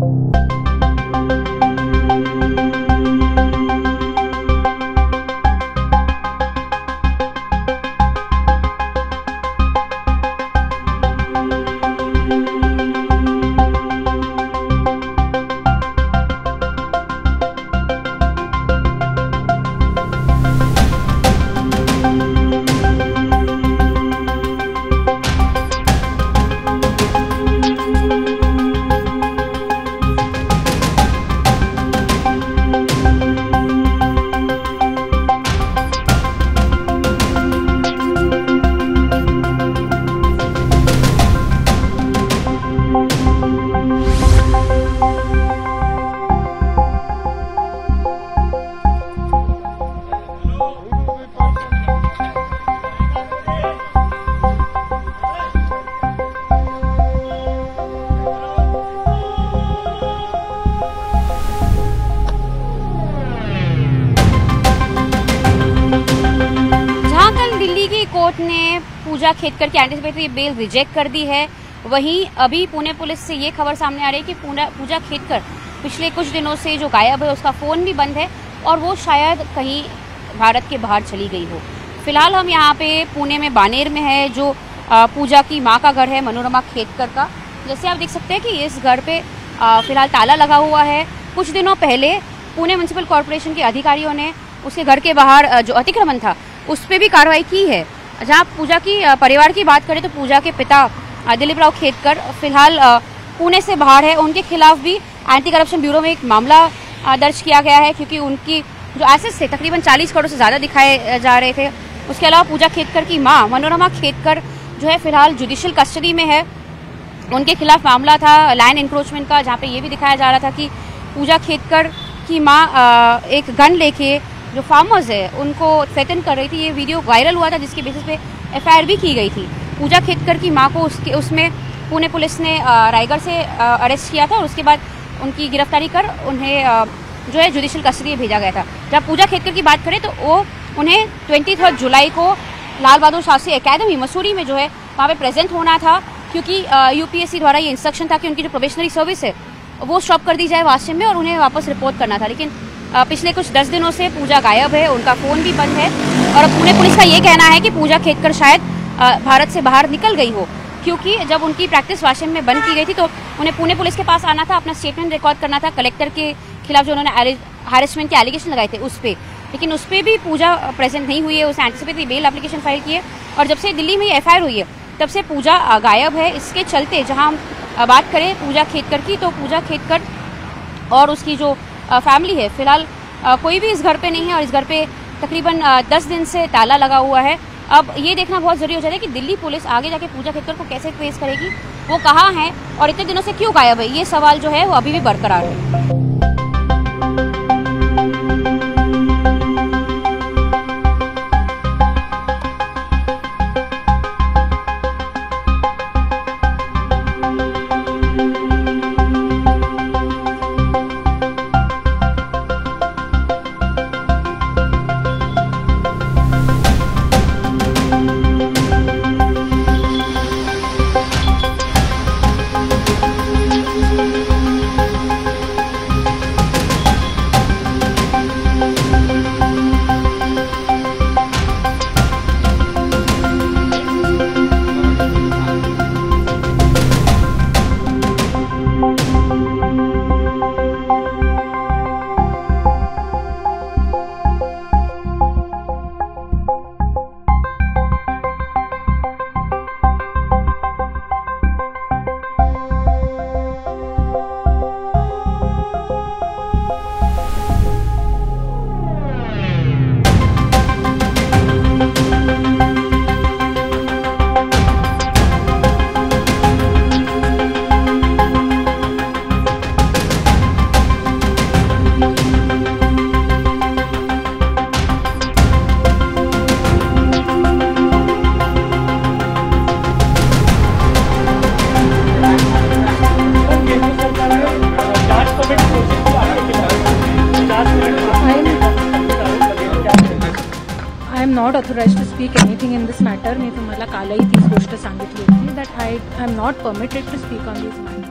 Court ने पूजा खेतकर की anticipatory bail reject कर दी है। वहीं अभी पुणे पुलिस से ये खबर सामने आ रही है कि पूजा खेतकर पिछले कुछ दिनों से जो गायब है, उसका फोन भी बंद है और वो शायद कहीं भारत के बाहर चली गई हो। फिलहाल हम यहाँ पे पुणे में बानेर में है, जो पूजा की माँ का घर है, मनोरमा खेतकर का। जैसे आप देख सकते हैं कि इस घर पे फिलहाल ताला लगा हुआ है। कुछ दिनों पहले पुणे म्युनिसिपल कॉर्पोरेशन के अधिकारियों ने उसके घर के बाहर जो अतिक्रमण था उस पर भी कार्रवाई की है। जहाँ पूजा की परिवार की बात करें तो पूजा के पिता दिलीप राव खेतकर फिलहाल पुणे से बाहर है। उनके खिलाफ भी एंटी करप्शन ब्यूरो में एक मामला दर्ज किया गया है, क्योंकि उनकी जो एसेट्स थे तकरीबन 40 करोड़ से ज़्यादा दिखाए जा रहे थे। उसके अलावा पूजा खेतकर की माँ मनोरमा खेतकर जो है फिलहाल जुडिशियल कस्टडी में है। उनके खिलाफ मामला था लैंड इंक्रोचमेंट का, जहाँ पे ये भी दिखाया जा रहा था कि पूजा खेतकर की माँ एक गन लेके जो फार्मर्स है उनको थ्रेटन कर रही थी। ये वीडियो वायरल हुआ था, जिसके बेसिस पे एफआईआर भी की गई थी। पूजा खेतकर की माँ को उसमें पुणे पुलिस ने रायगढ़ से अरेस्ट किया था और उसके बाद उनकी गिरफ्तारी कर उन्हें जो है जुडिशियल कस्टडी में भेजा गया था। जब पूजा खेतकर की बात करें तो वो उन्हें 23 जुलाई को लाल बहादुर शास्त्री एकेडमी मसूरी में जो है वहाँ पे प्रेजेंट होना था, क्योंकि यूपीएससी द्वारा ये इंस्ट्रक्शन था कि उनकी जो प्रोबेशनरी सर्विस है वो स्टॉप कर दी जाए वाशिम में और उन्हें वापस रिपोर्ट करना था। लेकिन पिछले कुछ 10 दिनों से पूजा गायब है, उनका फ़ोन भी बंद है और अब पुणे पुलिस का ये कहना है कि पूजा खेतकर शायद भारत से बाहर निकल गई हो, क्योंकि जब उनकी प्रैक्टिस वाशिम में बंद की गई थी तो उन्हें पुणे पुलिस के पास आना था, अपना स्टेटमेंट रिकॉर्ड करना था कलेक्टर के खिलाफ जो उन्होंने हैरेसमेंट के एलिगेशन लगाए थे उस पर। लेकिन उस पर भी पूजा प्रेजेंट नहीं हुई है, उसे एंटीसिपेटरी बेल एप्लीकेशन फाइल की है और जब से दिल्ली में ये एफआईआर हुई है तब से पूजा गायब है। इसके चलते जहाँ हम बात करें पूजा खेतकर की, तो पूजा खेतकर और उसकी जो फैमिली है फिलहाल कोई भी इस घर पे नहीं है और इस घर पे तकरीबन 10 दिन से ताला लगा हुआ है। अब ये देखना बहुत ज़रूरी हो जाता है कि दिल्ली पुलिस आगे जाके पूजा खेतकर को कैसे ट्रेस करेगी, वो कहाँ है और इतने दिनों से क्यों गायब है, ये सवाल जो है वो अभी भी बरकरार है। I am not authorized to speak anything in this matter. मी तुम्हाला कालही तीच गोष्ट सांगितली होती that I am not permitted to speak on this matter.